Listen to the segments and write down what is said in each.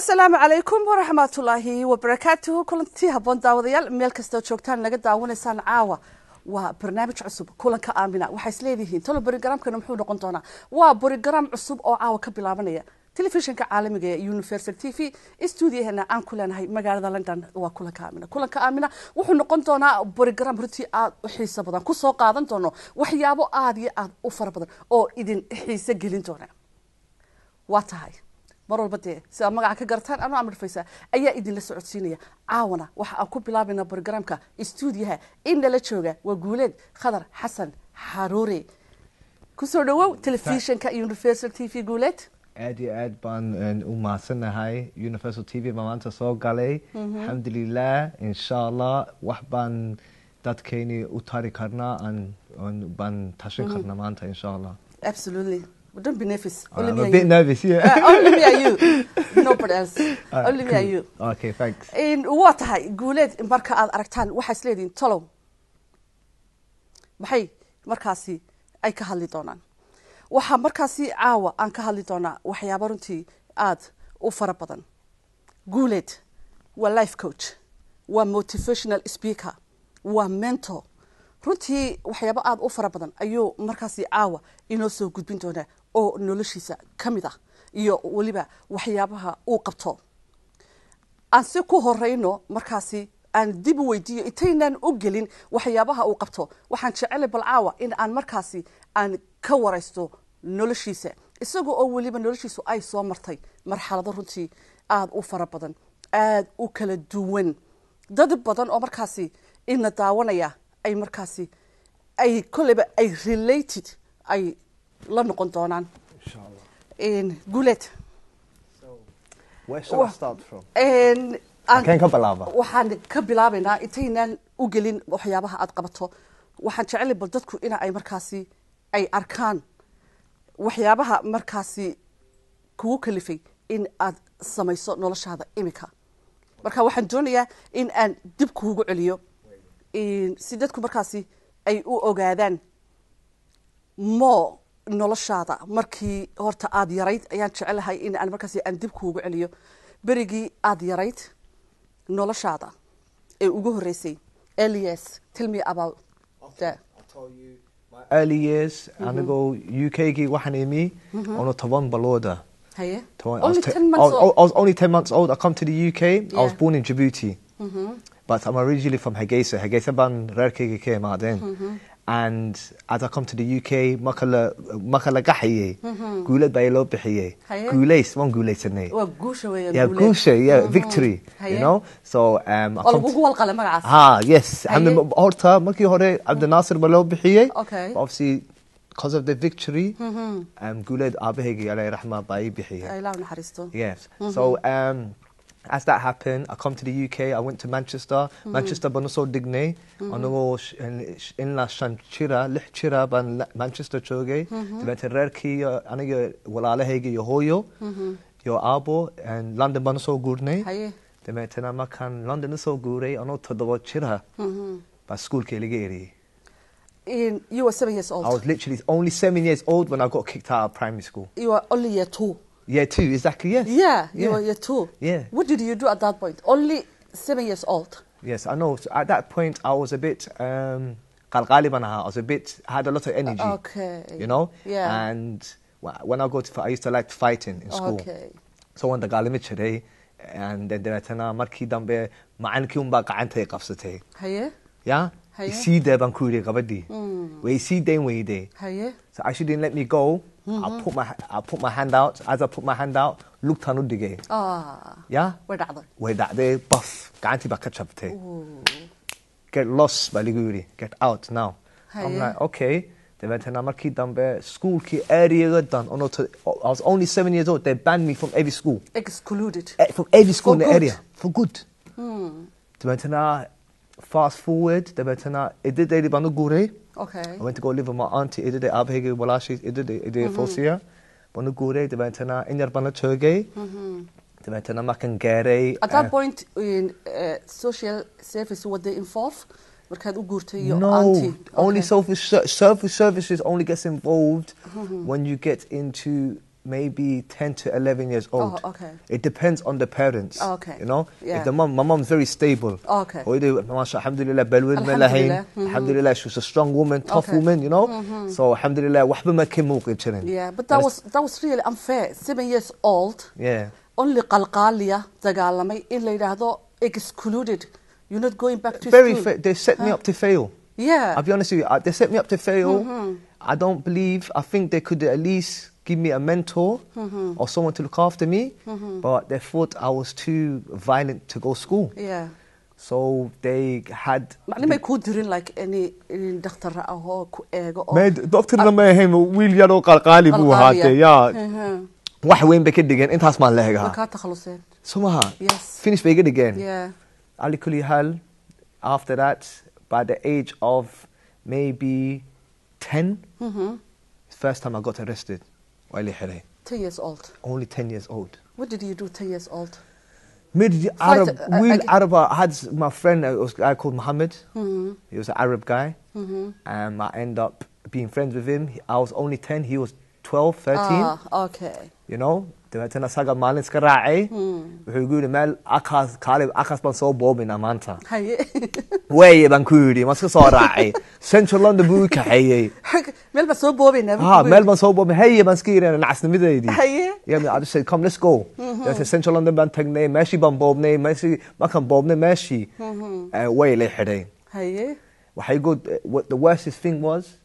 السلام عليكم ورحمة الله وبركاته. كلنتي هبون داوديال ميل كستو joogtaan naga daawanaysan caawa waa barnaamij cusub kulanka aamina waxa isleedihiin tolo barnaamijkan muxuu noqon doonaa waa barnaamij cusub oo caawa ka bilaabanaya telefishinka caalamiga ee Universal TV studio-heena aan ku leenahay magaalada London waa kulanka aamina wuxuu noqon doonaa barnaamij runtii aad u xiiso badan ku soo qaadan doono waxyaabo aad iyo aad u fara badan oo idin xiiso gelin doona waa tahay marwal badee sida magaca ka gartaan anoo amar faysa ayaa idin la socodsiinaya caawana waxa aan ku bilaabina barnaamijka studio-ha in la jooga waa guuleed khadar xasan xaruuri ku soo dhawow telefishinka Universal TV guuleed aad baan u maasanahay Universal TV maanta soo galay alxamdulillah insha Allah wax baan dadkeeni u tari karnaa aan baan tashin karnaa maanta insha Allah. Absolutely. Don't be nervous. I'm a bit nervous, yeah. Only me and you. Nobody else. Only me and you. Okay, thanks. In what tahay guuleed marka aad aragtaan waxa isleedin talow maxay markaasi ay ka hadli doonaan waxa markaasi caawa aan ka hadli doonaa waxyaabo runtii aad u fara badan guuleed waa life coach waa motivational speaker waa mentor runtii waxyaabo aad u fara badan ayuu markaasi caawa inoo soo gudbin doonaa oo noloshiisa kamid ah iyo waliba waxyaabaha uu qabto aan si ku horeyno markaasi aan dib u weydiiyo intaynan u gelin waxyaabaha uu qabto waxaan jecelahay bal caawa in aan markaasi aan ka waraysto noloshiisa isagoo oo waliba noloshiisu ay soo martay marxalado runtii aad u fara badan aad u kala duwan dad badan oo markaasi ina daawanaya ay markaasi ay kuleba ay related ay la noqon doonaan Inshallah. in guuleed Where shall I start from? aan ka bilaaba waxaan ka bilaabaynaa intaynan u gelin waxyaabaha aad qabato waxaan jecelahay bal dadku in ay markaasi ay arkaan waxyaabaha markaasi kugu kalifay in aad samayso noloshaada imika marka waxaan doonayaa in aan dib kuugu celiyo si dadku markaasi ay u ogaadaan noloshaada markii horta aad yarayd ayaan jecelahay in aan markaasi aan dib kuugu celiyo berigii aad yarayd noloshaada ee ugu horeysay Elias tell me about that. I'll tell you my early years anigoo UK-gii waxaan imi ono 10 balooda. Haye. Only 10 months old. I was only 10 months old. I come to the UK. I was born in Djibouti. But I'm originally from Hargeisa. Hargeisa ban reerkayga ka imaadeen. And as I come to the UK, makala gaxiye. Guuleed baa loo bixiyay. Guuleys, one guuleysanay. Waa guusha weeyaan. Yeah, guusha, yeah, victory. You know? So I come to wal qala magacaas. Yes. Horta markii hore Abdel Nasser baa loo bixiyay. Okay. Obviously because of the victory, Guuleed aabahayga Ilaahay raxma baa ii bixiyay. Ilaahay naxariisto. Yes. So as that happened, I come to the UK. I went to Manchester. Manchester ban soo dignay. Anagoo in la shanchira lixchira ban Manchester joogay. Dibadda reerkii aniga walaalahayga iyo hooyo iyo aabo and London ban soo guurnay. Dibadda markaan London soo guuray anoo 7 jira baa schoolkii laga eriyay. You were 7 years old. I was literally only 7 years old when I got kicked out of primary school. You were only year 2. Year 2, exactly, yes. Yeah, you were year 2. Yeah. What did you do at that point? Only 7 years old. Yes, I know. So at that point, I was a bit qalqaliban. I was a bit, I had a lot of energy. Okay. You know? Yeah. And when I I used to like fighting in school. Okay. So when the galimichere and then deetana markii dambe macankii un baa gacanta qabsatay. Haye. Yeah? Haye. Sidee baan ku yiri gabadhii. Way sideen weyday. Haye. So she didn't let me go. I put my hand out. As I put my hand out, looked on udige. Yeah? Way dhacday. Way dhacday. Buff. Gacantii baa ka jabtay. Get lost baliguri. Get out now. I'm like, okay. Dabeetana markii dambe schoolkii area done. I was only 7 years old. They banned me from every school. Excluded. From every school in the good. area. For good. Dabeetana fast forward. Dabeetana ididaydi baan u guuray. Okay. I went to go live with my auntie. Idide aabahayga walaashay idide Fosiya. Baan u guuray. Dabeetana in yar baan la joogay. Dabeetana markaan gaaray. At that point in social service were they involved? Markaad u guurtay your auntie? No, only only services only gets involved when you get into maybe 10 to 11 years old. Oh, okay. It depends on the parents. Oh, okay. You know, Yeah. if my mom's very stable. Okay. Alhamdulillah, balwin Alhamdulillah. Alhamdulillah, she was a strong woman, tough Okay. woman. You know, so Alhamdulillah, wahba ma kim muqin. Yeah, but that was really unfair. 7 years old. Yeah. Only qalqaliya dagaalamay in la yiraahdo excluded. You're not going back to Very school. they set me up to fail. Yeah. I'll be honest with you, they set me up to fail. I think they could at least give me a mentor or someone to look after me, but they thought I was too violent to go to school. Yeah. So they had... macni may ku dirin like any doctor ahoo ku eego oo doctorna ma ahayn wiil yaroo qalqaali buu ahaatee yaa wax weyn bay ka dhigeen intaas maan leegaha ka takhaluseen somaha Yes. finish bay ga dhigeen Yeah. Ali kulli hal after that by the age of maybe 10 first time I got arrested Wali Hire 10 years old. only 10 years old What did you do 10 years old? mid Arab Fight, Will Arab I had my friend was a guy called Muhammad he was an Arab guy and I ended up being friends with him I was only 10 he was 12 13 Ah, okay. you know dabeetana saga maalin iska raacay wuxuu igu yidhi meel akaas baan soo boobinaa maanta Haye. weeye baan ku yidhi ma iska soo raacay central london buu i kaxeeyey meel ba soo boobina. meel baan soo boobin haye baan iska yidhi nacasnimadeydii Haye. I just said come let's go dabeetana central london baan tagnay meeshii baan boobnay markaan boobnay meeshii way lay xidhay Haye. waxay what the worstest thing was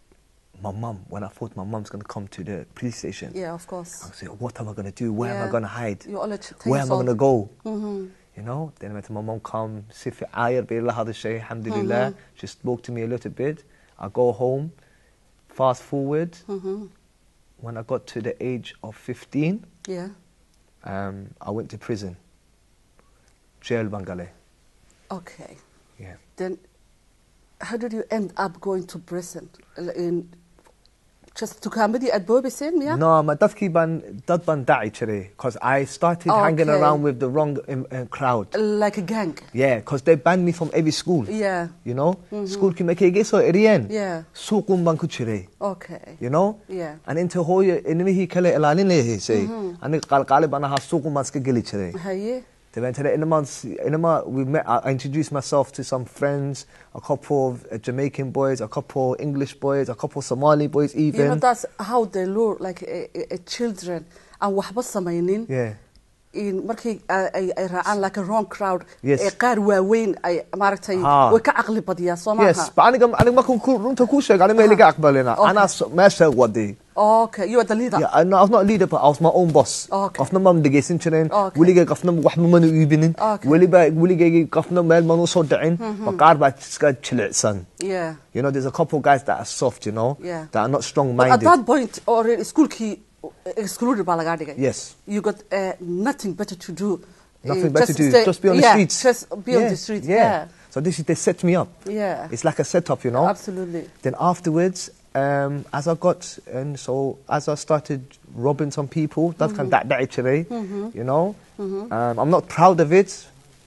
my mum, when I thought my mum's going to come to the police station, Yeah, of course. I was like, what am I going to do? Where am I Yeah. going to hide? You're only 10 Where years am I going to old. go? You know, then when my mum come, Sifi Ayar Billah had shay, alhamdulillah, she spoke to me a little bit. I go home, fast forward, when I got to the age of 15, Yeah. I went to prison, jail Bangale. Okay. Yeah. Then how did you end up going to prison? In just tukaamadii aad boobiseen miya? No, my dad ban da'i chire, because I started hanging Okay. around with the wrong crowd. Like a gang. Yeah, because they banned me from every school. Yeah. You know, school ki make so eriyen. Yeah. Suqum ban kuchire. Okay. You know. Yeah. And into hoye inimi kale elalin le say. Ani qalqale bana ha suqum ban ska geli chire. Haye. Today, in a month, we met. I introduced myself to some friends, a couple of Jamaican boys, a couple English boys, a couple Somali boys, even. You know, that's how they lure like a children and waxba samaynin. Yeah. In markii ay raacaan like a wrong crowd. Yes. Qaar waaweyn ay maaragtay Ah. way ka aqli badiyaan soo maaha. Yes, but aniga ma runta ku sheeg aniga iliga aqbalina. Okay. Ana meesha wadi. Okay, you are the leader. Yeah, I was not a leader, but I was my own boss. Okay. Qofna ma dhageysan jirin. Okay. Weliga qofna wax ma iibinin. Okay. Weliga qofna meel ma soo dhicin. Ma qaar ba iska jilicsan. Yeah. You know, there's a couple guys that are soft, you know, Yeah. that are not But at strong-minded. that point already schoolkii excluded baa laga dhigay. Yes. You got nothing better to do. Nothing better to do, stay- just be on the yeah, streets. Just be on the streets. Yeah. So they set me up. Yeah. It's like a setup, you know. Absolutely. Then afterwards, as I started robbing some people, that kind of actually, you know. I'm not proud of it.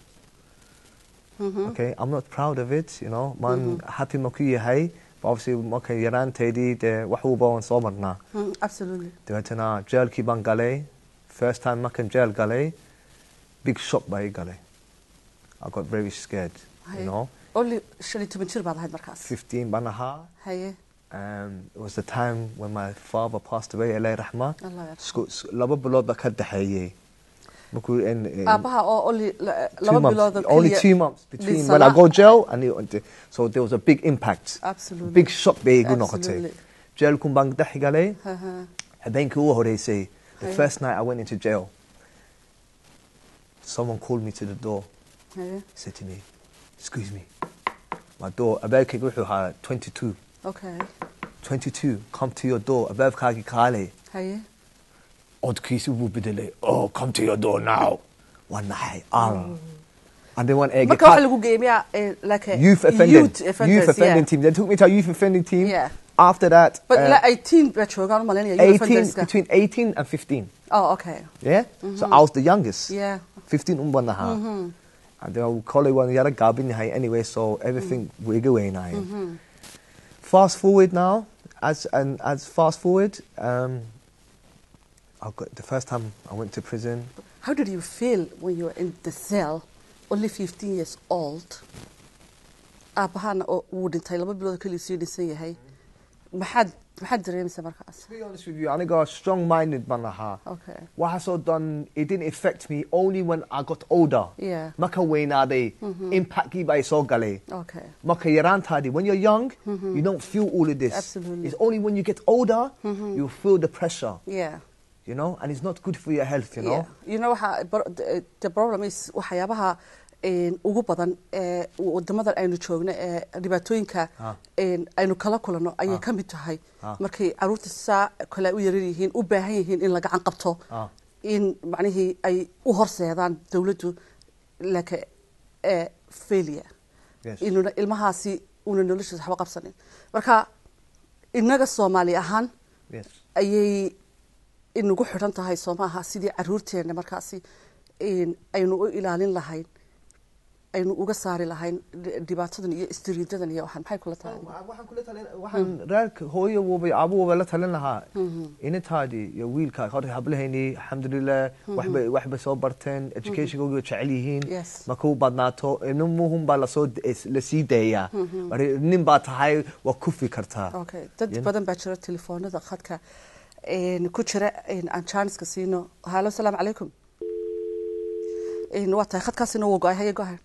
Okay, I'm not proud of it, you know. Man, happy makuya hay, but obviously, okay, yaran tedi de wahuba and somarna. Absolutely. Devatana jail ki bang gale, first time makan jail gale, big shock by gale. I got very scared, you know. Only 15 jir baad ahayd markaas. 15 banaha. Haye. It was the time when my father passed away, Allah rahma. Allah yarxam. Laba bilood ba ka dhaxeeyay. Markuu Aabaha oo only 2 laba months, bilood oo only kaliya 2 months between Lisa when I la- go jail and so there was a big impact. Absolutely. Big shock bay igu Absolutely. noqotay. Jail kun baan dhaxi galay. Uh-huh. Habeenkii ugu horeysay, the Haye. first night I went into jail. Someone called me to the door. Haye. He said to me, "Excuse me." My door, habeenkii wuxuu ahaa 22. Okay. 22, come to your door. Habeenkii kaale. Haye. Odkiisu wuu bedelay. Oh, come to your door now. One night. And then one egg. Marka waxa lagu geemiyaa like a Youth offending yeah. team. They took me to a youth offending team. Yeah. After that, But like 18 baa joogaan u malaynaya youth 18, offenders-ka. between 18 and 15. Oh, okay. Yeah? So I was the youngest. Yeah. 15 umbanaha. And then I would call it one yara gabin anyway, so everything wig away now. Fast forward now, as fast forward, The first time I went to prison, How did you feel when you were in the cell, only 15 years old? Aabahana oo uu dhintay 2 bilood kaliya sii dhisan yahay. maxaad dareemaysaa markaas? to be honest with you, I got strong-minded man aha. Okay. What I saw done, it didn't affect me only when I got older. Yeah. Maka waynade, impact ki ba iso gale. Okay. Maka yarantadi. When you're young, you don't feel all of this. Absolutely. It's only when you get older, you feel the pressure. Yeah. You know, and it's not good for your health. You know. Yeah. You know the problem is waxyaabaha ugu badan ee wadamadan aynu joogno ee dhibaatooyinka aynu kala kulano ayay ka mid tahay markay caruurta saa kale u yarar yihiin u baahan yihiin in la gacan qabto in macnihii ay u horseedaan dawladdu laka failure inuu ilmahaasi una noloshiisa waxba qabsanin marka inaga Soomaali ahaan ayay inugu xiran tahay Soomaha sidii caruurteena markaasi aynu u ilaalin lahayn aynu uga saari lahayn dhibaatadan iyo istiriidadan iyo waxaan kula tahay waxaan reerka hooyo waba abu waba la talin lahaa intaadi iyo wiilka hore hablahayni alxamdulillah waxba soo barteen education-gooda jecel yihiin marka u badnaato muhim baa la sii dayaa nin baa tahay waa kufi kartaa. Okay, dad badan baa jira telefoonada khadka ku jira aan chance-ka siino. Hello, assalamu alaikum. Waa tahay khadkaasina wuu go'ay go'ay.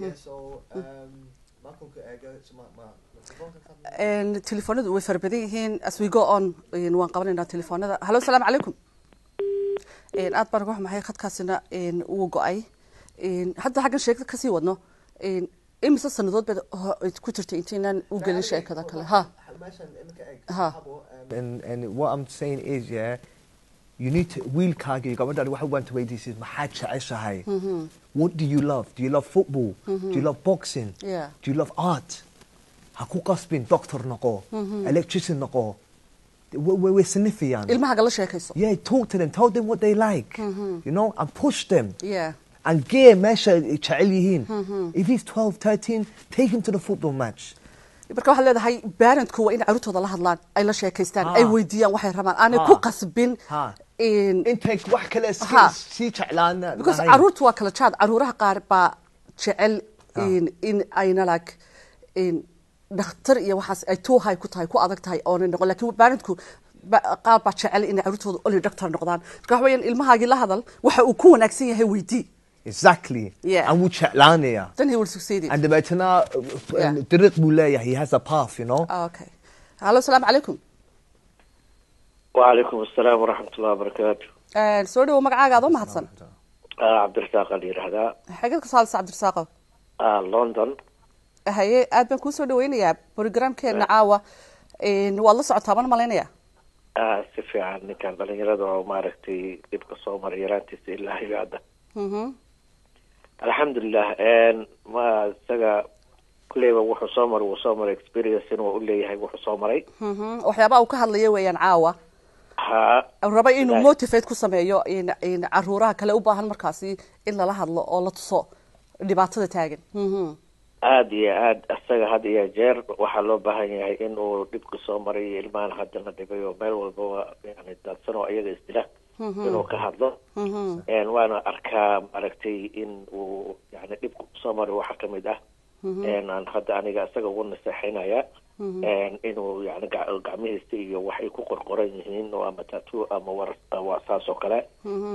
telefoonadu way farbadan yihiin as we go on waan qabanaynaa telefoonada. Hello, assalamu alaikum. aad baan uga xumahay khadkaasina wuu go'ay. hadda xaggan sheekada ka sii wadno imise sanadood baad ku jirtay intaynaan u gelin sheekada kale. And what I'm saying is, yeah, you need to wiilkaaga gabadha waxa want to wait is maxaad jeceshahay. What do you love? Do you love football? Do you love boxing? Yeah. Do you love art? Ha ku qasbin doctor noqo, electrician noqo. We're significant. ilmahaga la sheekayso. Yeah, talk to them, tell them what they like. You know, and push them. Yeah. And get measure jecel yihiin. If he's 12, 13, take him to the football match. marka waxa leedahay parentku waa in caruurtooda la hadlaan ay la sheekaystaan ay weydiiyaan waxay rabaan aanay ku qasbin intake wax kale si jeclaan because caruurtu waa kala jaad caruuraha qaar baa jecel in ayna like dhakhtar iyo waxaas ay toohay ku tahay ku adag tahay oo noqon laakiin parentku qaar baa jecel in caruurtooda only doctor noqdaan marka waxa weeyaan ilmahaagi la hadal waxa uu ku wanaagsan yahay weydii. Exactly. Yeah. And we chatlanaya. Then he will succeed. And the Betana Dirk Bulaya, he has a path, you know. Okay. Hello, assalamu alaikum. Wa alaikum assalam wa rahmatullahi wa barakatuh. Soo dhawo magacaaga aad u mahadsan. Cabdirasaaq ali yiraahdaa. Xagad ka saalsa Cabdirasaaq. London. Haye aad baan ku soo dhaweynayaa programkeena caawa waad la socotaa baan malaynayaa. Si fiican ninkan dhalinyarada oo maaragtay dibka soo maray yaraantiisa ilaa hadda. Alhamdulillah ma saga kuleyba wuxuu soo maray experience inuu u leeyahay wuxuu soo maray waxyaabo uu ka hadlayo weeyaan caawa raba inuu motivate ku sameeyo in caruuraha kale u baahan markaasi in la hadlo oo la tuso dhibaatada taagan aad iyo aad asaga had iyo jeer waxaa loo baahan yahay in uu dhibka soo maray ilmahan hadda la dhibayo meel walba yani dadsan oo iyaga isdila inuu ka hadlo waana arkaa maaragtay in uu yani dhibku soo maray waxa ka mid ah aan hadda aniga isaga ugu naseexaynaya inuu yani gacmihiisa iyo waxay ku qorqoran yihiin oo ama tattoo ama saas oo kale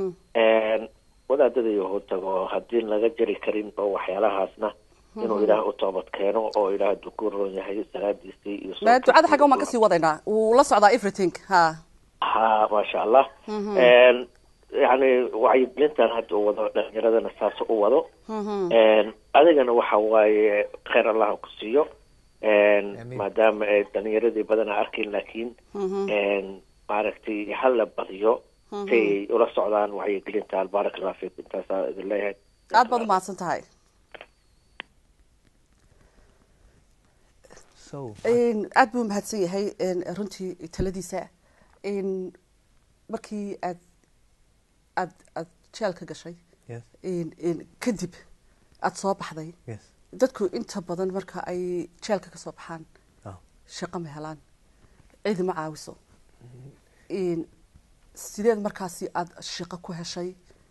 wadaadada iyo tago haddii laga jari karin oo waxyaalahaasna inuu ilaah u toobad keeno oo ilaah dukuur roon yahay salaadiisii iyo ma ducada xagga uma ka sii wadaynaa uu la socdaa everything ما شاء الله يعني وعيبلنتان هاد وضو دنيردنا ساس وضو أدينا وحواي خير الله كسيو ما دام دنيردي بدنا أركين لكن معرفتي حل بديو في ولا السعودان وعيبلنتان بارك الله فيك انت الله aad baad u mahadsantahay aad buu mahadsan yahay runtii taladiisa markii aad jeelka gashay kadib aad soo baxday dadku inta badan marka ay jeelka ka soo baxaan shaqo ma helaan cid ma caawiso sideed markaasi aad shaqo ku heshay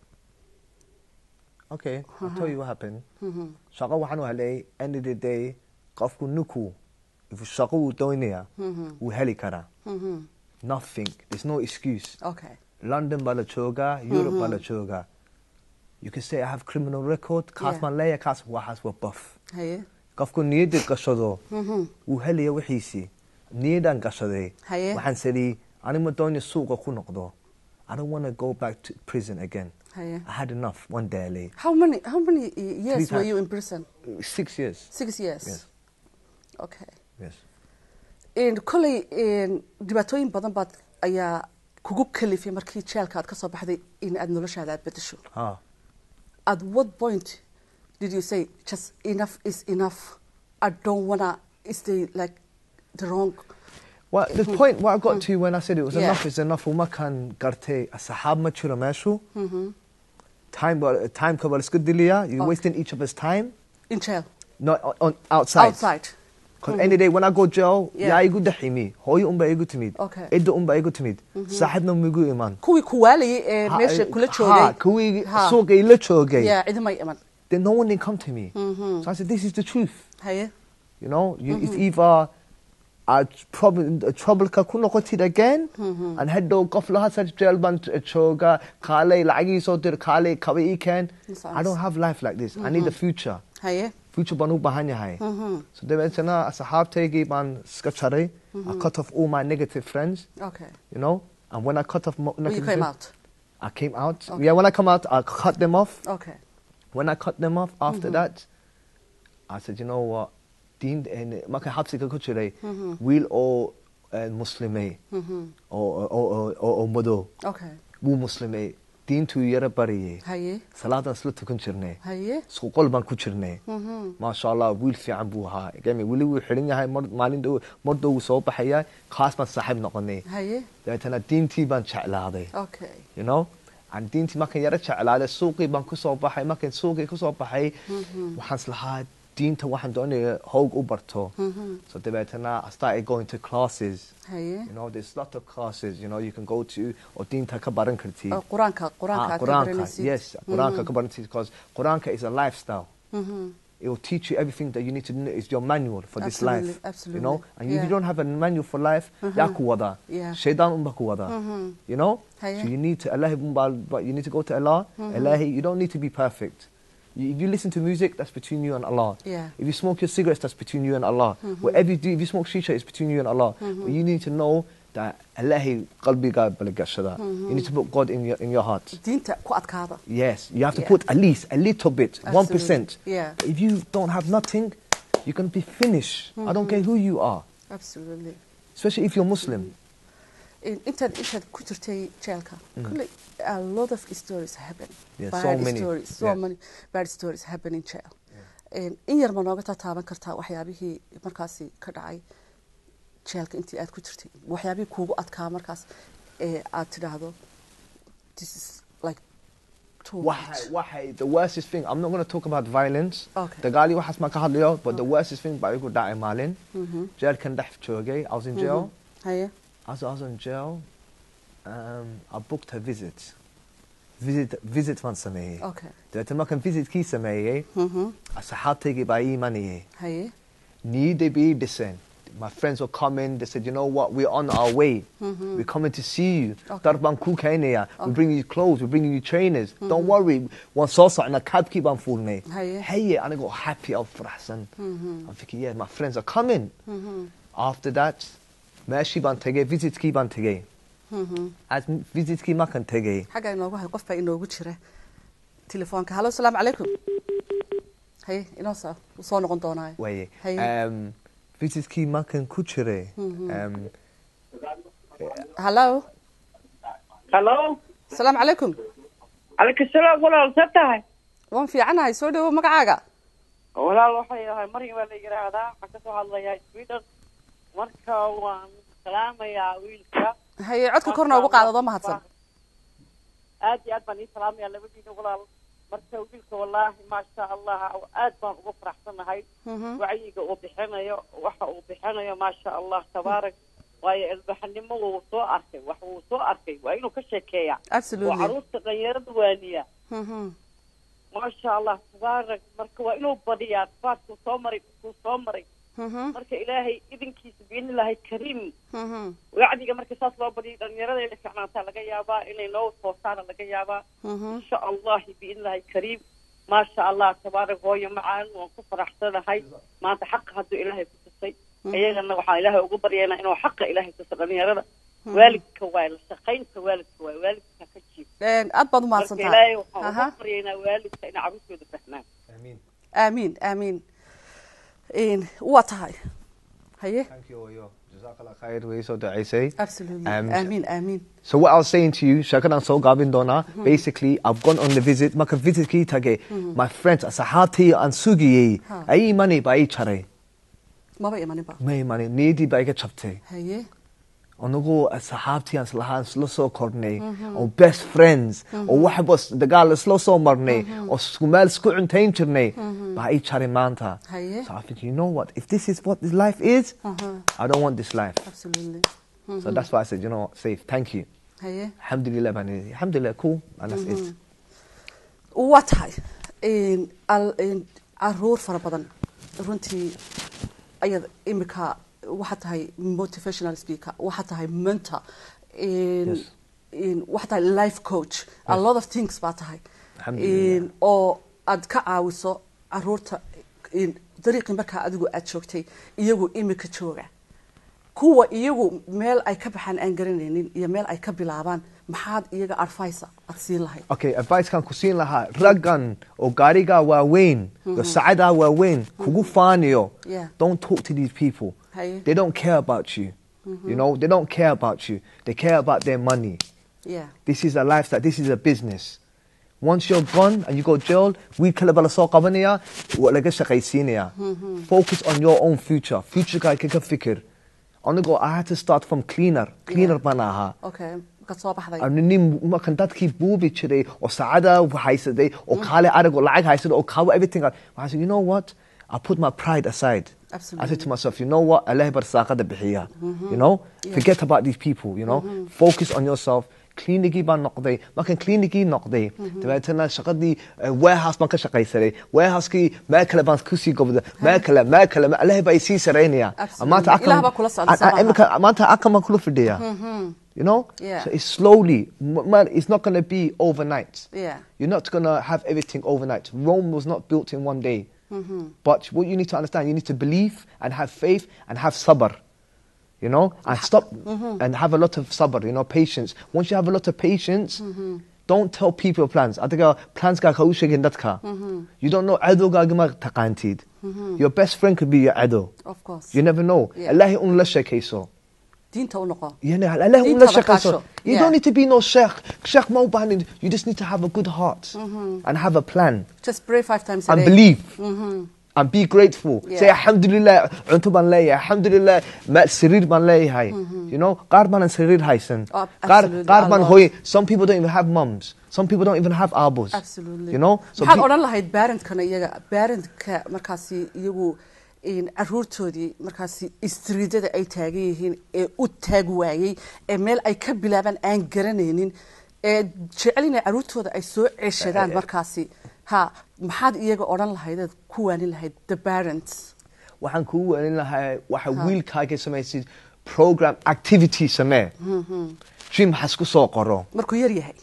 Okay, I'll tell you what happened. Shaqo waxaan u helay end of the day qofku nuku if shaqo uu doonaya uu heli karaa. Nothing. There's no excuse. okay London baa la joogaa, Europe baa la joogaa. You can say I have criminal record, kaas baan leeyahay, kaas waxaas waa buff. haye Qofku niyadda gashado uu helaya wixiisii. Niyaddan gashaday. Haye. Waxaan sidii anima doonaya suuqa ku noqdo. I don't want to go back to prison again. haye I had enough one day late. how many years Three were times. you in prison 6 years. 6 years Yes. okay Yes. koley dhibaatooyin badan baad ayaa kugu kalifay markii jeelka aad ka soo baxday in aad noloshaada aad bedesho Ah. at what point did you say just enough is enough I don't wanna stay like the wrong Well, the point what I got to when I said it was Yeah. enough is enough وما كان قرتي الصحاب ما تشيله ماشو. Time كبر اسكدليا. You're wasting each other's time. in jail Not on outside. outside Because any day when I go jail, Yeah. يا يقول دحيمي. هو يقوم بيقول تميد. Okay. إدو يقوم بيقول تميد. صاحبنا ميقول إيمان. kuwii kuwaalayay meesha kula joogay كوي Ha. سوق إلا شوقي. yeah cidima iman Then no one didn't come to me. So I said, this is the truth. haye You know, it's either trouble ka kuno qotid again and haddo qof laha sar jail ban choga khale lagi so dir khale kabe can I don't have life like this. I need a future. haye Future ban u bahan yahay. So they went na asahab tegi ban skachare. I cut off all my negative friends, okay you know, and when I cut off when you came out I came out. Okay. Yeah, when I come out I cut them off. okay When I cut them off after that I said, you know what, دين ما كان حبسي ككتشري ويل أو مسلمي أو مدو okay مو مسلمي دين تو يرى بريه haye صلاة سلطة كنشرني haye سو قلبان كنشرني ما شاء الله ويل في عبوها جميل ويل حريني هاي مالين دو مردو صوب حياة خاص ما صاحب نقني haye ده أنا دين تي بان شعلا هذا okay you know عن دين تي ما كان يرى شعلا هذا سوقي بان كصوب حي ما كان سوقي كصوب حي وحنس لها دينته waxaan doonaya hoog u barto. So dabeetana I started going to classes. haye You know, there's a lot of classes, you know, you can go to oo diinta ka baran kartid. quraanka aad ka baranaysid Yes, Quraanka ka baran kartid because Quraanka is a lifestyle. It will teach you everything that you need to know. It's your manual for this Absolutely, life. absolutely. You know, and if Yeah. you don't have a manual for life, yaa ku wada. Yeah. Shaytan ku wada. You know? Haye. So you need to but you need to go to Allah. Allah, you don't need to be perfect. If you listen to music, that's between you and Allah. Yeah. If you smoke your cigarettes, that's between you and Allah. Whatever you do, if you smoke shisha, it's between you and Allah. But you need to know that Allah qalbiga balagashada. You need to put God in your heart. diinta ku adkaada Yes, you have to Yeah. put at least a little bit, 1%. Yeah. But if you don't have nothing, you can be finished. I don't care who you are, absolutely especially if you're Muslim. intaad ku jirtay jeelka kulley a lot of stories happen Yeah, bad so many. stories Yeah. many bad stories happen in jail in yar ma nooga taaban kartaa waxyaabihii markaasi ka dhacay jeelka intii aad ku jirtay waxyaabihii kuugu adkaa markaas aad tidhaahdo this is like too much Why the worstest thing? I'm not going to talk about violence. Okay. The gali waxas ma ka hadlayo, but the worstest thing ba igu dhacay maalin. Jail kan dhex joogay. I was in jail. haye As I was in jail, I booked a visit. Visit van sameeyey. okay Dabeetana markaan visitkii sameeyey, asxaabtaygii baa ii imanayay. haye Niyaday bay ii dhiseen. My friends were coming. They said, you know what? We're on our way. We're coming to see you. Okay. Dar baan kuu keenaya. We're bringing you clothes. We're bringing you trainers. Don't worry. Waan soo socnaa cabkii baan fuulnay. Haye. Haye, anigoo happy oo faraxsan. I'm thinking, yeah, my friends are coming. After that, meeshii baan tegay, visitkii baan tegay. As visitkii markaan tegay, xagga inoogu hay qof baa inoogu jira telefoonka hallo salaamu calaykum haye inoo soo noqon doonaayo waye. Haye. Visitkii markaan ku jiray, hallo Hello. salaamu calaykum Alaykum salaam walaal sabtahay. waan fiicanahay soo dhawow magacaaga Walaal waxay ahay Maryam la yiraahdaa waxa ka soo hadlaya Sweden. Marka waan salaamayaa wiilka. haye codka kor noogu qaadado mahadsan aad iyo aad baan ii salaamayaa labadiina walaal. Marka wiilka wallaahi ma sha Allah aad baan ugu faraxsanahay. Wacyiga uu bixinayo waxa uu bixinayo ma sha Allah tabaarak waayo ilbaxnimo wuu soo arkay wax wuu soo arkay waa inuu ka sheekeeyaa oo absolutely caruurta dhalinyarada waaniya maasha allah tabaarak marka waa inuu badiyaa faadkuu soo maray marka ilaahay idinkiisa biidnillaahi kariim wacdiga marka saas loo badiyo dhalinyarada inay ficnaantaa laga yaabaa inay noo toosaana laga yaabaa insha allahi biidnillaahi kariim maasha allah tabaarak hooyo macaan waan ku faraxsanahay maanta xaqa hadduu ilaahay ku tusay iyagana waxaan ilaahay ugu baryaynaa inuu xaqa ilaahay tuso dhalinyarada waalidka waay la shaqaynta waalidka waay waalidka ka jiib aad baad u mahadsan marka tahay ilaahay waxaan ugu baryaynaa waalidka inay caruurtooda fahmaan aamiin waa tahay haye Thank you, Oyo. Jazakallah khair. Way so that I say. absolutely aamiin So what I was saying to you, Shakadan so Gavin Dona, basically I've gone on the visit, maka visit ki tage, my friends, Asahati and Sugi, ay money by each other. maba imanin ba May money, needy by a chapter. haye Onogo Asahati and Slahan Sloso Corne, or best friends, or Wahabos, the gal Sloso Marne, or Skumel Skun Tainterne, by each other manta. haye So I think, you know what, if this is what this life is, I don't want this life. absolutely So that's why I said, you know what, safe, thank you. haye Alhamdulillah, man. Alhamdulillah, cool. And that's it. waa tahay caruur fara badan runtii ayad imika waxaa tahay motivational speaker waxaa tahay mentor waxaa tahay life coach a lot of things baa tahay Alhamdulillah. oo aad ka caawiso caruurta dariiqii markaa adigu aad joogtay iyagu imika jooga kuwa iyagu meel ay ka baxaan aan garanaynin iyo meel ay ka bilaabaan maxaad iyaga advice aad siin lahayd Okay, advice kan kusin laha ragan o gariga wa wain, the saada wa wain, kugu faniyo. Yeah. Don't talk to these people. Hey. They don't care about you. You know, they don't care about you. They care about their money. yeah This is a lifestyle. This is a business. Once you're gone and you go jail, we kalabala so qabaniya, walaga shaqaysiinaya. Focus on your own future. Future ka ka fikir. On go, I had to start from cleaner banaha. okay markaad soo baxday أنني ما كان dadkii buubi jiray oo saacada haysaday oo kaale arag oo lacag haysaday oo kaabo everything. I said, you know what? I put my pride aside. Absolutely. I said to myself, you know what? Allah barsaaqada bixiya. You know? Forget about these people, you know? Focus on yourself. Clinici baan noqday. Markaan clinici noqday. Dabeetana shaqadii warehouse baan ka shaqaysaday. Warehouse-kii meel kale baan kusii gobday. Meel kale. Allah baa isii saraynaya. Absolutely. Ilaah baa kula socda. Maanta akama kula fidhiya. You know? Yeah. So it's slowly. Man, it's not going to be overnight. yeah You're not going to have everything overnight. Rome was not built in one day. But what you need to understand, you need to believe and have faith and have sabr. You know? And stop and have a lot of sabr, you know, patience. Once you have a lot of patience, don't tell people your plans. I think plans ka kaushigin datka. You don't know ado ga gama taqantid. Your best friend could be your ado. of course You never know. Yeah. Allah un la shakayso. diinta u noqo يعني الله Need ولا to have a شيخ passion. You Yeah. don't need to be no sheikh. Sheikh ما وبهن. You just need to have a good heart and have a plan just pray 5 times a and day believe and be grateful. Yeah. Say alhamdulillah. عنتو بان ليه. alhamdulillah. ما سرير بان ليه هاي. You know. قاربان سرير هايسن. Oh, absolutely. قاربان A lot. هوي. Some people don't even have mums. Some people don't even have abos. absolutely You know. So maxaad odhan lahayd parentkana iyaga parentka markaasi iyagu caruurtoodii markaasi istriidada ay taagan yihiin ee u taag waayey ee meel ay ka bilaabaan aan garanaynin ee jecel inay caruurtooda ay soo ceshadaan markaasi ha maxaad iyaga odhan lahaydeed ku waanin lahayd the parents waxaan kugu waalin lahaa waxa wiilkaaga samaysid program activity samee. Gym has ku soo qoro. markuu yar yahay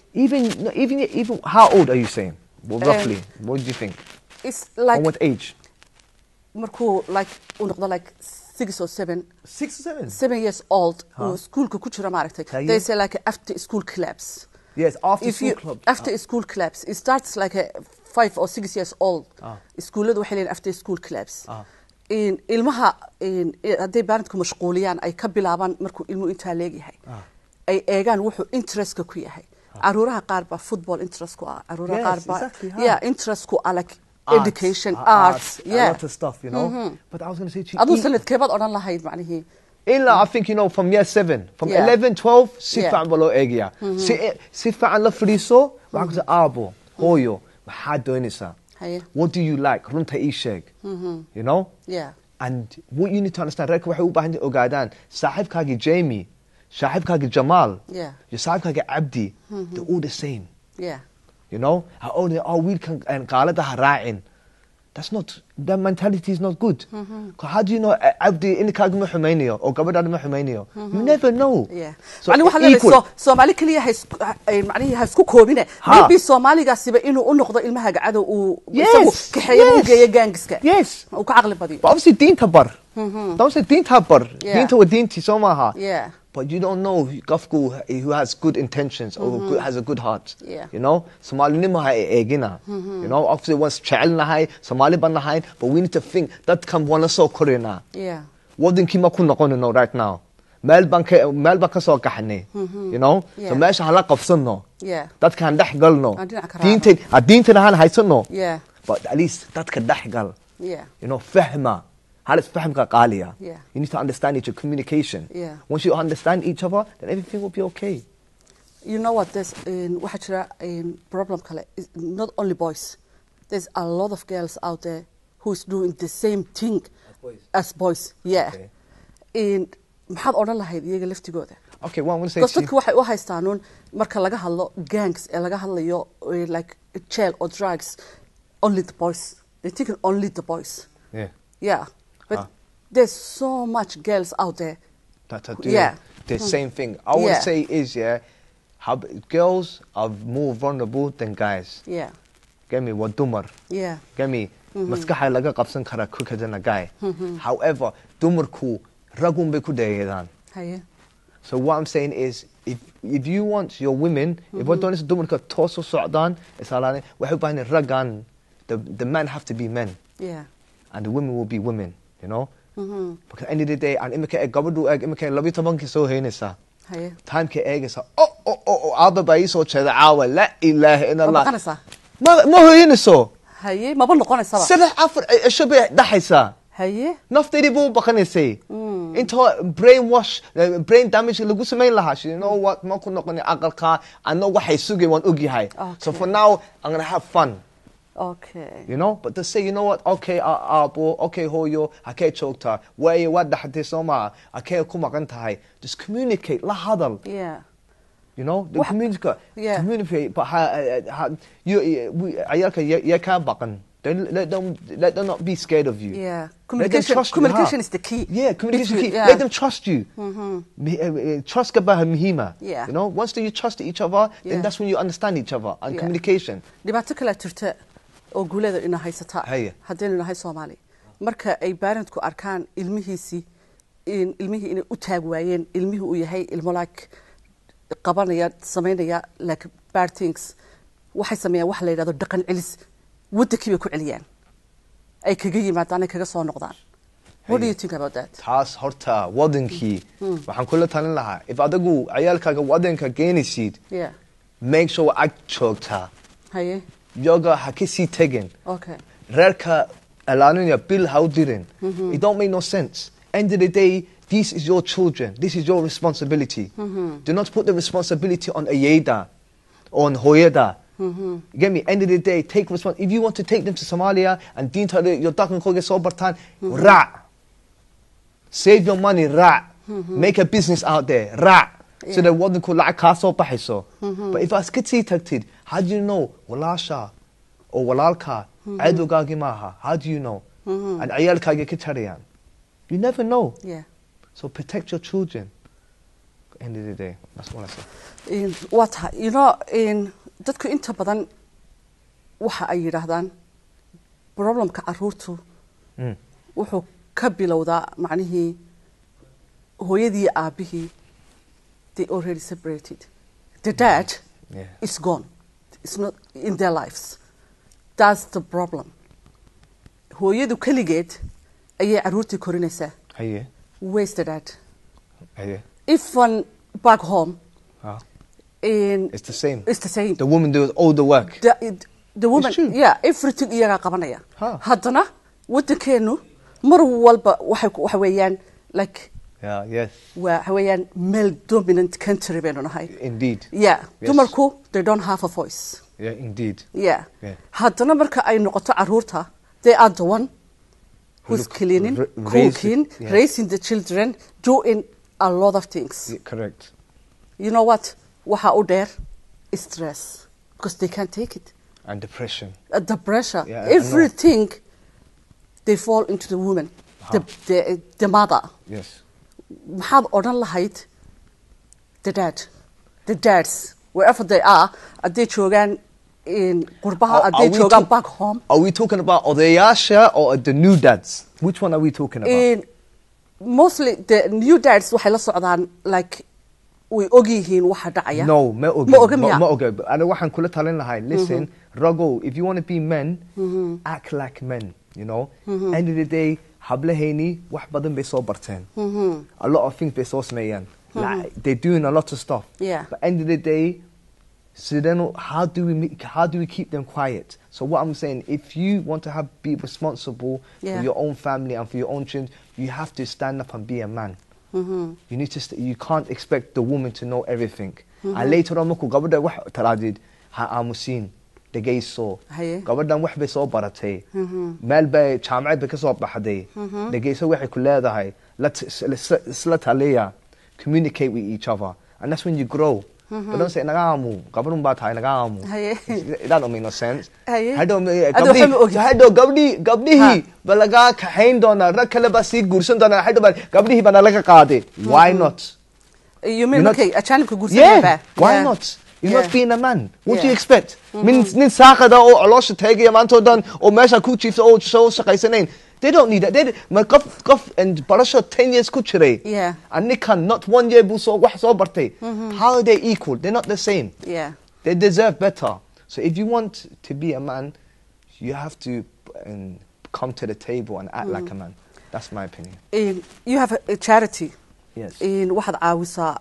Even how old are you saying? Well, roughly, what do you think? it's like On what age? markuu like uu noqdo like 6 or 7 6 or 7. 7 years old uu schoolka ku jira maaragtay Haye. they say like after school clubs Yes, after if school you club. after school clubs it starts like a 5 or 6 years old iskuuladu waxay leeyihiin after school clubs in ilmaha hadday parentku mashquuliyaan ay ka bilaabaan markuu ilmuhu intaa leegyahay ay eegaan wuxuu interestka ku yahay caruuraha qaar baa football interest ku ah caruuraha Yes, qaar baa exactly, yeah interest ku ah like education arts a yeah lot of stuff, you know. But I was going to say to aduu you, sanadkeebaad odhan lahayd macnihii illa, I think, you know, from year 7, from Yeah. 11, 12, si Yeah. fa'an balo eegya. Si fa'an la friso, waxaan ku say aabo, hooyo, maxaad doonaysaa? haye What do you like? Runta ii sheeg. You know? yeah And what you need to understand, reerka waxay u baahan yihiin ogaadaan saaxiibkaagii Jamie, saaxiibkaagii Jamal, Yeah. iyo saaxiibkaagii Abdi, they're all the same. Yeah. You know, wiilkan qaalada ha raacin. That's not, that mentality is not good. How do you know Abdi inkaaga ma xumaynayo oo gabadhaada ma xumaynayo? You never know. Yeah. So macni waxa equal. leeyahay Soomaali kaliya macni ha isku koobine Ha. maybe Soomaaligaasiba inuu u noqdo ilmaha gacado uu Yes, kaxeeyo u yes. geeyo gaangiska Yes. uu ka caqli badiyo But obviously diinta bar. Don't say diinta bar. Yeah. Diinta wa diinti soo maaha. Yeah. But you don't know who has good intentions or who has a good heart. Yeah. You know, Somalinimo ha eegina. You know, obviously once jecel nahay, Somali ba nahay, but we need to think that kan wana soo korina. Yeah. Wadankii ma ku noqonino right now. Meel baan ka soo gaxnay. You know? Yeah. So meesha hala qabsano. Yeah. Dadkaan dhex galno. Aan dhinac ka raacno. Diintana haan haysano. Yeah. But at least dadka dhex gal. Yeah. You know, fahma. How does fahmka qaaliya? Yeah. You need to understand each other, communication. Yeah. Once you understand each other, then everything will be okay. You know what, there's waxa jira problem kale is not only boys. There's a lot of girls out there who's doing the same thing as boys. Yeah. Okay. And maxaad odhan lahayd iyaga laftigooda? Okay, well, I'm going to say Because to you, dadku waxay u haystaan marka laga hadlo gangs ee laga hadlayo like jail or drugs, only the boys. They're thinking only the boys. yeah, Yeah. But Ah. there's so much girls out there. that are doing Yeah. the same thing. I would Yeah. say is, girls are more vulnerable than guys. Yeah. Get me, what dumar. Yeah. Get me, maskaxa laga qabsan kara quicker than a guy. However, dumarku ragun bay ku dayadan. Haye. So what I'm saying is, if you want your women, if what doonaysa dumarka toos u socdaan, waxay u baahan yihiin raggan. The men have to be men, Yeah. and the women will be women. You know. Because end of the day, and imika gabadhu imika 12 soo heynaysa. Haye. Timeka eegaysa. Aaba baa ii soo jeeda caawa. La ilaaha illa Ma Allah. baqanaysaa? Ma hoynayso. Haye, maba noqonaysaba. 3-4 cisho bay dhaxaysaa. Haye. Nafteedii buu baqanaysay. Intoo brain damage lagu samayn lahaa. You know what? Ma ku noqoni aqalka. I know waxay sugay waan ogyahay. So Okay. for now, I'm going to have fun. Okay. You know, but to say, you know what, okay, abo, okay, hoyo, okay, chokta, way, what the hadisoma, okay, kumakan tahay. Just communicate, la hadal. Yeah. You know, the What- communicate, Yeah. communicate, but you can't bakan. Let them not be scared of you. Yeah. Let them trust you, Communication ha. is the key. Yeah, communication is Between- key. yeah. Let them trust you. Trust kabaha mihima. Yeah. You know, once you trust each other, Yeah. then that's when you understand each other and Yeah. communication. Dhibaato kale jirta oo guulada ina haysataa. Haye. Haddaynu nahay Soomaali. Marka ay parentku arkaan ilmihii inay u taag waayeen, ilmihii uu yahay ilmo like qabanaya, samaynaya like bad things. Waxay sameeyaan wax la yiraahdo dhaqan celis. Wadankii bay ku celiyaan. Ay kaga yimaadaan, ay kaga soo noqdaan. What do you think about that? taas horta wadankii waxaan kula talin lahaa if adigu ciyaalkaaga wadanka geenaysid Yeah. make sure ag joogtaa Haye. yoga ha kasii tegin Okay. reerka ilaalinaya bil ha u dirin it don't make no sense end of the day this is your children this is your responsibility do not put the responsibility on ayeda or on hooyada. You get me? End of the day, take responsibility. If you want to take them to Somalia and dinta your dakan ko get so bartan, ra. Save your money, ra. Make a business out there, ra. So that what they call like castle bahiso. But if I skitsi takted, how do you know walasha or walalka, adu gagimaha? How do you know? And ayal kage kitarian. You never know. Yeah. So protect your children. End of the day, that's what I say. Waa tahay, you know, dadku inta badan waxa ay yidhaahdaan problemka caruurtu wuxuu ka bilowdaa macnihii hooyadii aabihii they already separated. The dad is gone. It's not in their lives. That's the problem. Hooyadu kaligeed ayay caruurtii korinaysaa. Hey, Where's the dad? hey. If one back home, It's the same. it's the same. The woman does all the work. The woman, It's true. yeah, everything iyagaa qabanaya. Ha. Haddana wadankeenu mar walba waxa weeyaan like Yeah, yes, waxa weeyaan male dominant country baynu nahay. indeed. Yeah, Yes. dumarku they don't have a voice. Yeah, indeed. Yeah. Yeah. Haddana marka ay noqoto caruurta, they are the one who's Look, cleaning, raise cooking, it, yeah. raising the children, doing a lot of things. Yeah, correct. You know what? Waxa u dheer stress because they can't take it. And depression. The pressure, Yeah, I know. everything, they fall into the woman, the mother. Yes. Maxaad odhan lahayd the dads, wherever they are, hadday joogaan qurbaha, hadday joogaan back home. Are we talking about odayaasha or the new dads? Which one are we talking about? Mostly the new dads waxay la socdaan like way og yihiin waxa dhacaya. No, ma oga. Ma oga miya? Ma oga. Ana waxaan kula talin lahay, listen, Rago, if you want to be men, act like men, you know? End of the day, hablahayni wax badan bay soo barteen. A lot of things bay soo sameeyaan. Like, they're doing a lot of stuff. Yeah. But end of the day, so then how do we keep them quiet? So what I'm saying, if you want to be responsible Yeah. for your own family and for your own children, you have to stand up and be a man. You need to. You can't expect the woman to know everything. And later on, markuu gabadha wax taraadid ha aamusin dhageyso. Haye. Gabadhan wax bay soo baratay. Meel bay jaamacad bay ka soo baxday. Dhageyso waxay ku leedahay. Isla taliya. Communicate with each other, and that's when you grow. But don't say nagaamu. Gabadhun baa tahay nagaamu. Haye. That don't make no sense. Haye. Gabdhihi ba laga kaxayn doonaa rag kale baa sii guursan doonaa gabdhihi baa laga qaaday. Why not? You mean, okay, ajaanibka guursanaya Yeah, baa. why Yeah. not? You're Yeah. not being a man. What do you Yeah. expect? Nin saaqada oo caloosha taagaya maanta oo dhan oo meesha ku jiifta oo soo shaqaysanayn. They don't need that. Ma qof and barasho 10 years ku jiray. Yeah. And ninkan not 1 year buu soo wax soo bartay. How are they equal? They're not the same. Yeah. They deserve better. So if you want to be a man, you have to come to the table and act like a man. That's my opinion. You have a charity. Yes. Waxaad caawisaa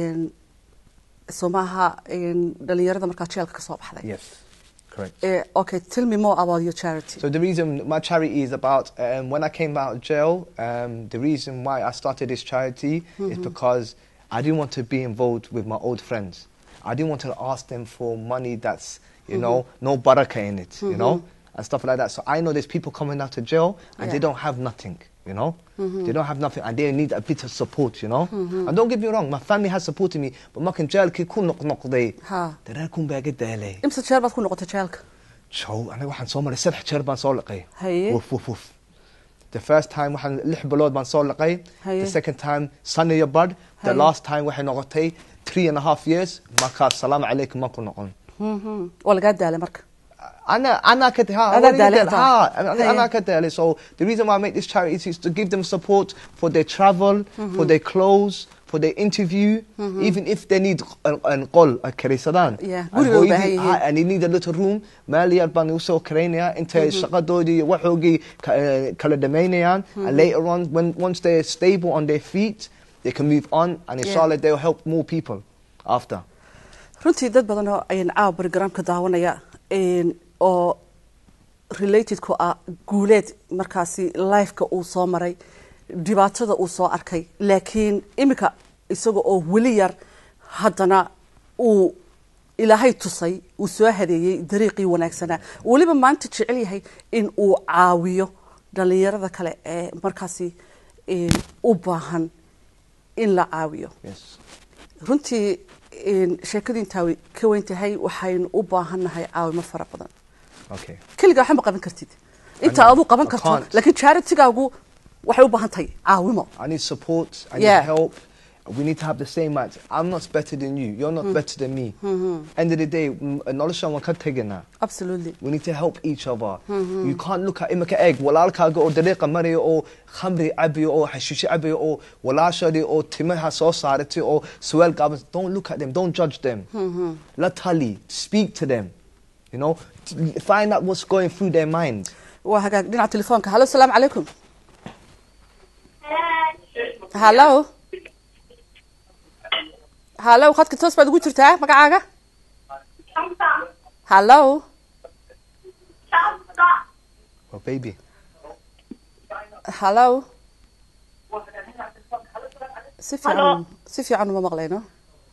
somaha dhalinyarada markaa jeelka ka soo baxday. Yes. Correct. Okay, tell me more about your charity. So the reason my charity is about, when I came out of jail, the reason why I started this charity is because I didn't want to be involved with my old friends. I didn't want to ask them for money that's, you know, no barakah in it, you know, and stuff like that. So I know there's people coming out of jail and they don't have nothing, you know. They don't have nothing and they need a bit of support, you know. And don't get me wrong, my family has supported me, but markan jailki ku noqnoqday. Ha. Dareenkun baa iga daalay. Imsa jeer baad ku noqotay jeelka? Jow, aniga waxaan soo maray 3 jeer baan soo laqay. Haye. Woof. The first time waxaan 6 bilood baan soo laqay. Haye. The second time sana iyo bad. The Haye. last time waxay noqotay 3.5 years. Markaas salaam calaykum ma ku noqon. Waa lagaa daalay marka. أنا كده أنا كده. So the reason why I make this charity is to give them support for their travel, for their clothes, for their interview, even if they need an qol, a karisadan. Yeah. And they need a little room. Mali albani uso Ukraine into shaqadodi waxogi kala damainayan. And later on, once they're stable on their feet, they can move on, and inshallah they'll help more people after. runtii dad badan oo ayaan caawa barogaraamka daawanaya oo related ku ah guuleed markaasi lifeka uu soo maray dhibaatada uu soo arkay laakiin imika isaga oo weli yar haddana uu ilaahay tusay uu soo hadeeyey dariiqii wanaagsanaa weliba maanta jecel yahay in uu caawiyo dhalinyarada kale ee markaasi u baahan in la caawiyo runtii sheekadii intaa way ka weyn tahay waxaynu u baahannahay caawimo fara badan Okay. kaligaa waxba qaban kartid inta aad u qaban karto laakiin charitygaagu waxay u baahan tahay caawimo. I need support, I need help. We need to have the same minds. I'm not better than you. You're not better than me. End of the day, knowledge on what can Absolutely. We need to help each other. You can't look at imaka egg, walaalka or dariqa mari or khamri abi or hashish abi or walashadi or timaha so sarati or swell gabas. Don't look at them. Don't judge them. Latali, speak to them. You know, find out what's going through their mind. وهاجا دينا على تليفونك. هلو السلام عليكم. هلو هلو خدك توس بعد قلت ترتاح مقعاقة. هلو Oh, baby. هلو سيفي عنه ما مغلينا.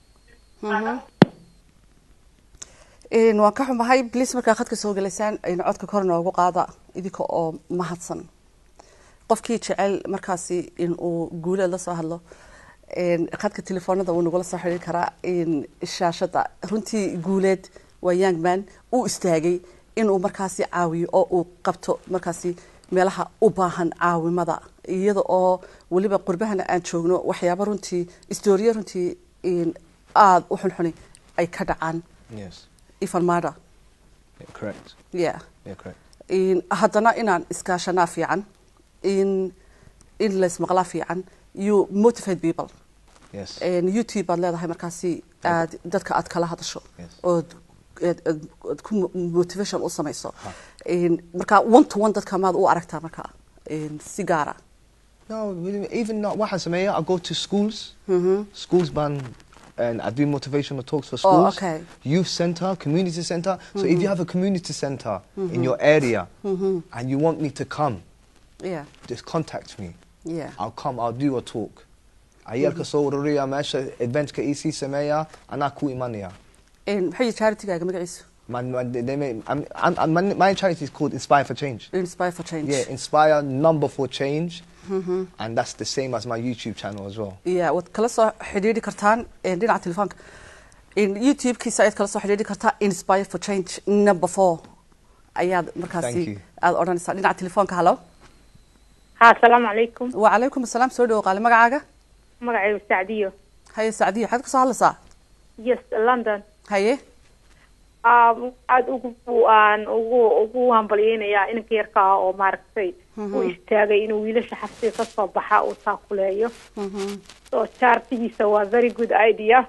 waan ka xumahay bliis markaa khadka soo galaysaan aynu codka kor noogu qaada idinka oo mahadsan qofkii jecel markaasi in uu guuleed la soo hadlo khadka telefoonada uu nagula soo xiriiri karaa shaashada runtii guuleed waa young man uu istaagay inuu markaasi caawiyo oo uu qabto markaasi meelaha u baahan caawimada iyada oo weliba qurbahana aan joogno waxyaaba runtii istooriya runtii aad u xunxuni ay ka dhacaan ifan mada correct yeah correct haddana inaan iskaashanaa fiican in laysmaqlaa fiican you motivate people yes youtube baad leedahay markaasi aad dadka aad kala hadasho oo ku motivation u samayso marka one to one dadka maad u aragtaa marka si gaara no even not waxaan sameeyaa I go to schools schools baan and I do motivational talks for schools, okay. youth center, community center. So if you have a community center in your area and you want me to come, just contact me. I'll come, I'll do a talk. Ayelka soo ururiya meesha eventka EC sameeya ana ku imanaya. Maxay charity-gaaga magaciisu? My charity is called Inspire for Change. Inspire for Change. Yeah, Inspire number for change. And that's the same as my YouTube channel as well. Yeah, waad kala soo xiriiri kartaan dhinaca telefoonka. YouTube-kiisa ayaad kala soo xiriiri kartaa Inspire for Change number 4 ayaad markaasi aad odhanaysaa dhinaca telefoonka. Hello. Assalaamu calaykum. Wa calaykum assalaam. Soo dhawo qaali magacaaga? Magacaygu Saadiyo. Haye Saadiyo, xad ka soo hadlaysaa? Yes, London. Haye. aad ugu hambalyeynaya inanka yarka oo maaragtay uu istaagay inuu wiilasha xabsiga ka soo baxa uu taakuleeyo so chartigiisa waa very good idea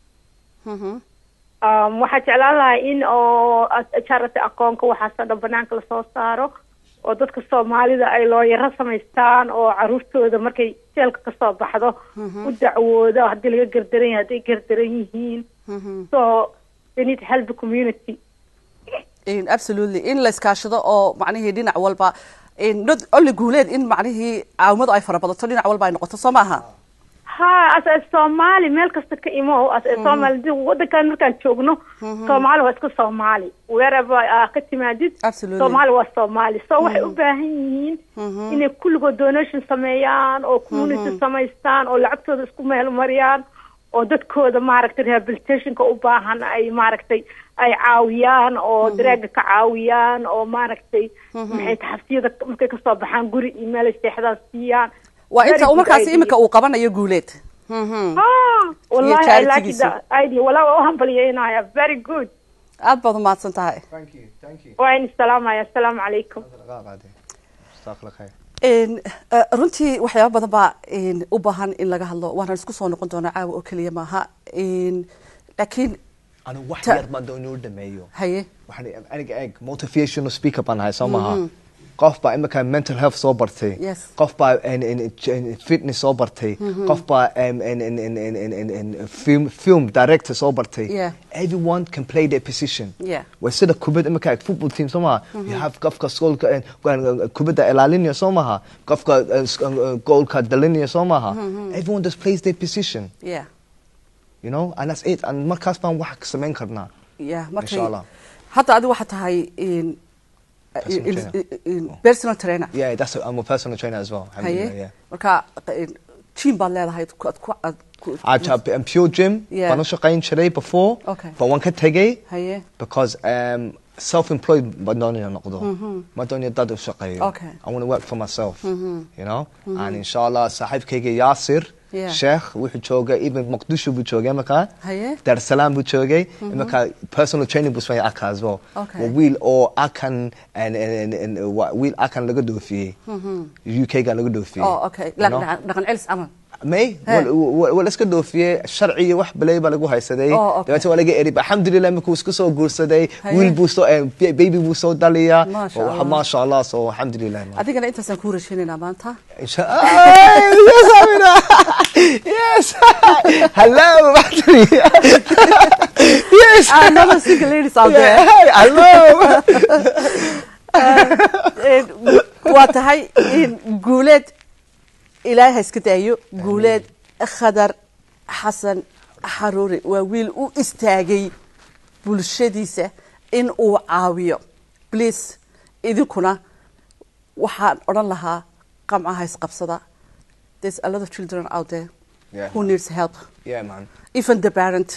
waxaa jeclaan lahaa in oo charity akoonka waxaasoo dhan banaanka lasoo saaro oo dadka Soomaalida ay looyaro samaystaan oo caruurtooda markay jeelka ka soo baxdo u dacwoodo haddii laga gardaran yahay hadday gardaran yihiin so they need to help the community. Absolutely. In la iskaashado oo macnaheedu dhinac walba not only guuleed in macnaheedu caawimadu ay farabadato dhinac walba ay noqoto soo maaha. as Somali meel kasta ka imo as Somali wadankan markaan joogno Somali waa iska Somali wherever ka timaadid Somali waa Somali so waxay u baahan yihiin inay kulligood donation sameeyaan oo community samaystaan oo lacagtooda isku meel mariyaan oo dadkooda maaragtay rehabilitationka u baahan ay maaragtay ay caawiyaan oo daraaga ka caawiyaan oo maaragtay maxay taxafiyada markay ka soo baxaan guri email seexdaan siiyaan waa inta markaas imika uu qabanayo guuleed wallahi I like that idea wallahi oo hambalyeynaya very good aad baad mahadsan tahay thank you wa in salaamaya assalaamu calaykum runtii waxyaabo badan baa u baahan in laga hadlo waana isku soo noqon doonaa caawa oo kaliya maaha laakiin anu wax yar baan doonaa dhameeyo haye waxaan aniga motivational speaker baan hay Soomaha qof baa imika mental health soo bartay qof baa fitness soo bartay qof baa film director soo bartay everyone can play their position wasida kubad imika football team Soomaha you have qofka schoolka kubada ilaalinaya Soomaha qofka goalka dalinaya Soomaha everyone just plays their position you know and that's it and markaas baan wax ka sameyn karnaa marka hadda adigu waxa tahay personal trainer. Yeah, I'm a personal trainer as well. Yeah. Marka gym baad leedahay I'm pure gym. Baan u shaqayn jiray before. But waan ka tagay because self-employed badonaya noqdo. Madonaya dad u shaqeeyo. I want to work for myself. You know? And inshallah saaxiibkayga Yaasir Sheikh wuxuu joogay even Muqdisho buu joogay marka Dar es Salaam buu joogay marka personal training buu sameeyay aka as well wiil oo akan wiil akan laga doofiyay UK ga laga doofiyay dhaqan celis amal may wala iska doofiyay sharciyo wax balay baa lagu haysaday dabta waa laga eri alxamdulillah markuu isku soo guursaday wiil buu soo baby buu soo dhaliya ma sha Allah so alxamdulillah adigana intaas aan ku rasheenayna maanta insha yes hello yes another single ladies out there hello waa tahay guuleed ilaahay iska daayo guuleed khadar xasan xaruuri waa wiil u istaagay bulshadiisa in uu caawiyo please idinkuna waxaan odhan lahaa qamcaha isqabsada. There's a lot of children out there who needs help. Yeah, man. Even the parent,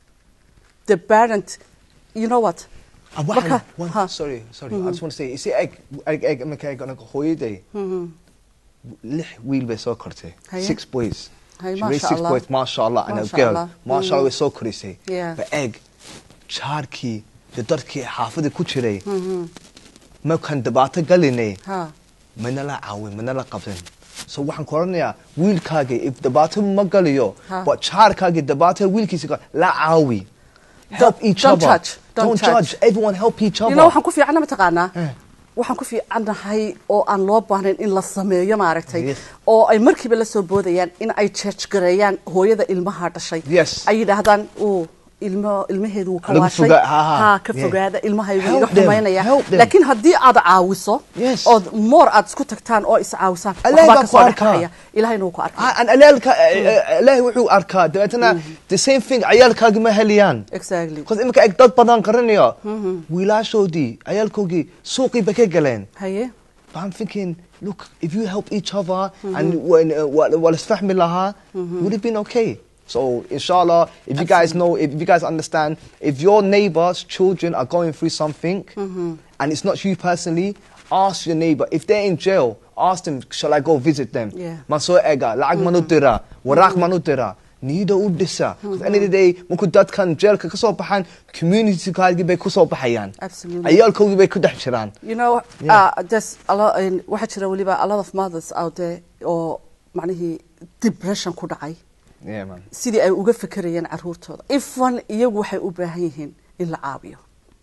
you know what? Sorry. I just want to say, you see, egg, gonna go holiday. 6 wiil bay soo kortay. 6 boys. Hey, she raised 6 boys, mashallah, and a girl. Mashallah, way soo korisay. Yeah. But egg, jaarkii, dadkii xaafada ku jiray. Ma kan dhibaato galinay. Mana la caawin, mana la qabsan. So waxaan ku oranayaa wiilkaaga if dhibaato ma galiyo, but jaarkaaga dhibaato wiilkiisa la caawi. Help each other. Don't judge. Everyone help each other. You know waxaan ku fiicana ma taqaanaa? waxaan ku fiicanahay oo aan loo baahnayn in la sameeyo maaragtay oo ay markiiba la soo boodayaan in ay church gareeyaan hooyada ilmaha dhashay ay yidhaahdaan ilmaheedu ka waashay ka fogaada ilmahaygu iga xumaynaya laakiin haddii aad caawiso oo more aad isku tagtaan oo is caawisaan waxbaa ka soo dhexaya ilaahayna wuu ku arkaya ilaahay wuxuu arkaa dabeetana the same thing ciyaalkaaga ma heliyaan exactly because imika eg dad badan qaranayo wiilashoodii ciyaalkoogii suuqii ba ka galeen but I'm thinking look if you help each other and wala isfahmi lahaa would have been okay. So, inshallah, if you guys know, if you guys understand, if your neighbors' children are going through something, and it's not you personally, ask your neighbor. If they're in jail, ask them, shall I go visit them? Maso ega, la'ag manutira, warak manutira, nido udisa. Because at the end of the day, mukun dad kan jail ka kaso bahan, community ka gibe kuso bahayan. Absolutely. Ayal ko gibe kudah chiran. You know, there's a lot, waxa jira waliba a lot of mothers out there, oo macnahi depression ku dhacay. Yeah, man. sidii ay uga fikirayeen caruurtooda ifan iyagu waxay u baahan yihiin in la caawiyo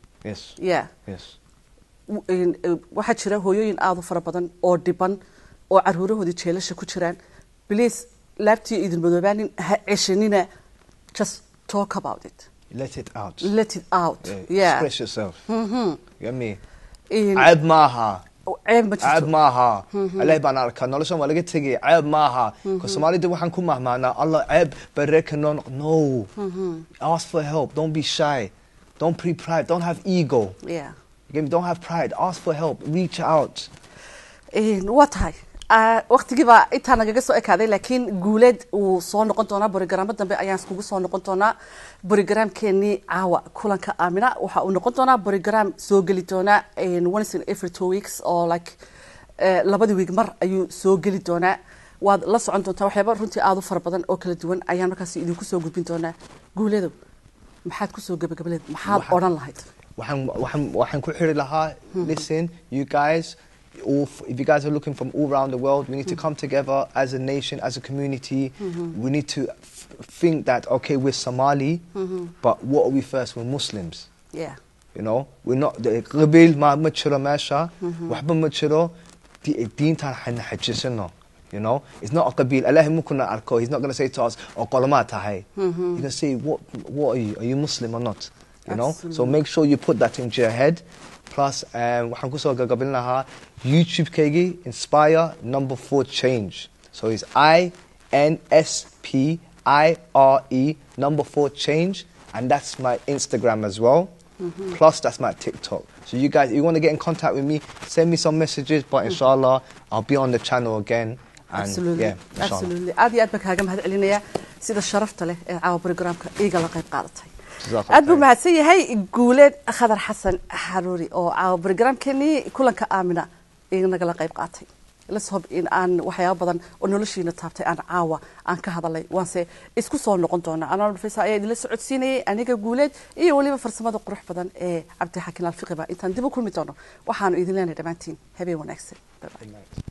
waxa jira hooyooyin aad u fara badan oo dhiban oo caruurahoodii jeelasha ku jiraan please laabtii idin madoobaanin ha ceshanina just talk about it let it out express yourself you get me عيب maaha عيب maaha الله baan arkaa noloshan waa laga tagay عيب maaha ka Soomaalida waxaan ku mahmaanaa Allah عيب baraka no ask for help don't be shy don't be pride don't have ego again don't have pride ask for help reach out what hay waqtigiiba inta nagaga soo ekaaday laakiin guuleed uu soo noqon doona barigraamada dambe ayaan iskugu soo noqon doona barigraamkeeni caawa kulanka Aamina waxa uu noqon doona barigraam soo gali doona once in every 2 weeks or like labadii week mar ayuu soo gali doona waad la socon doontaa waxyaabo runtii aad u fara badan oo kala duwan ayaan markaas idinku soo gudbin doona guuleedo maxaad ku soo gabagabaleed maxaad oran lahayd waxaan ku xiri lahaa listen you guys if you guys are looking from all around the world, we need to come together as a nation, as a community. We need to think that, okay, we're Somali, but what are we first? We're Muslims. You know, we're not the qabil ma machira masha, wahba machiro, deen tan hajisino. You know, it's not a qabil. Allah mukuna arko. He's not going to say to us, "Oh, qalama tahay." He's going to say, "What are you? Are you Muslim or not?" You know. So make sure you put that into your head. Plus, waxaan ku soo gagabin lahaa YouTube kaygi Inspire number 4 change. So it's INSPIRE number 4 change, and that's my Instagram as well. Plus, that's my TikTok. So you guys, if you want to get in contact with me, send me some messages. But inshallah, I'll be on the channel again. And absolutely, yeah, absolutely. aad iyo aad baan kaaga mahad celinaya sida sharafta leh ee caawa programka iiga la qayb qaadatay. aad buu mahadsan yahay guuleed khadar xasan xaruuri oo caawa barnaamijkeeni kulanka Aamina inaga la qayb qaatay la soo in aan waxyaabo badan oo noloshiina taabtay aan caawa aan ka hadalay waanse isku soo noqon doona anoo Faisa ayaa idin la socodsiinayay aniga guuleed iyo waliba farsamada qurux badan ee Cabdi Xakiin Alfiqiba intaan dib u kulmi doono waxaan idin leenahay dhamaantiin habeen wanaagsan.